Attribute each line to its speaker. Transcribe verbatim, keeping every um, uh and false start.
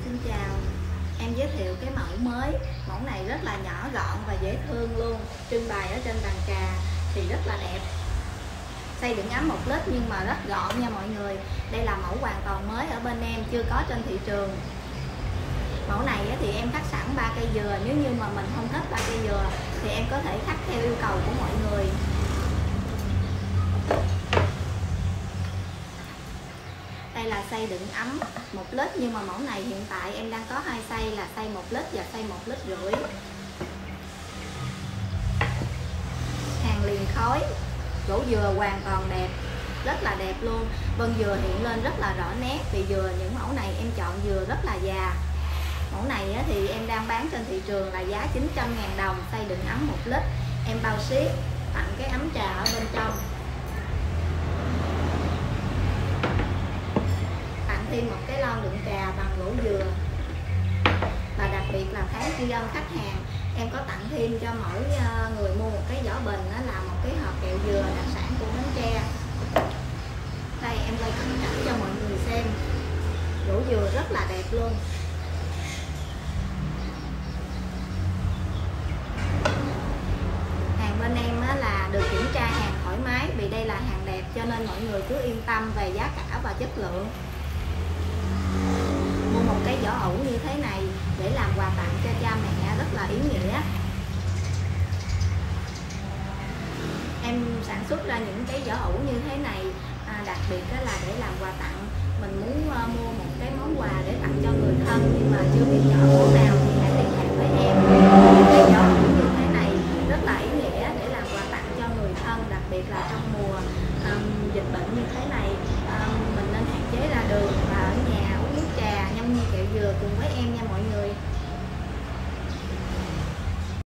Speaker 1: Xin chào, em giới thiệu cái mẫu mới. Mẫu này rất là nhỏ gọn và dễ thương luôn. Trưng bày ở trên bàn trà thì rất là đẹp. Xay đựng ấm một lít nhưng mà rất gọn nha mọi người. Đây là mẫu hoàn toàn mới ở bên em, chưa có trên thị trường. Mẫu này thì em cắt sẵn ba cây dừa. Nếu như mà mình không thích ba cây dừa thì em có thể cắt theo yêu cầu của mọi người. Đây là xay đựng ấm một lít, nhưng mà mẫu này hiện tại em đang có hai xay là xay một lít và xay một lít rưỡi. Hàng liền khói, gỗ dừa hoàn toàn đẹp, rất là đẹp luôn. Vân dừa hiện lên rất là rõ nét. Vì dừa những mẫu này em chọn dừa rất là già. Mẫu này thì em đang bán trên thị trường là giá chín trăm ngàn đồng, xay đựng ấm một lít. Em bao ship, tặng cái ấm trà ở bên trong, thêm một cái lon đựng trà bằng gỗ dừa. Và đặc biệt là tháng tri ân khách hàng, em có tặng thêm cho mỗi người mua một cái vỏ bình, đó là một cái hộp kẹo dừa đặc sản của Bến Tre. Đây em quay cận cảnh cho mọi người xem, gỗ dừa rất là đẹp luôn. Hàng bên em là được kiểm tra hàng thoải mái, vì đây là hàng đẹp cho nên mọi người cứ yên tâm về giá cả và chất lượng. Mua một cái vỏ ủ như thế này để làm quà tặng cho cha mẹ rất là ý nghĩa. Em sản xuất ra những cái vỏ ủ như thế này à, đặc biệt là để làm quà tặng. Mình muốn uh, mua một cái món quà để tặng cho người thân nhưng mà chưa biết chọn món nào thì hãy liên hệ với em. Cái vỏ ủ như thế này rất là ý nghĩa để làm quà tặng cho người thân, đặc biệt là trong mùa um, dịch bệnh như thế này. Um, mình nên hạn chế ra đường và ở nhà uống nước trà, nhâm nhi kẹo dừa cùng với em nha mọi người.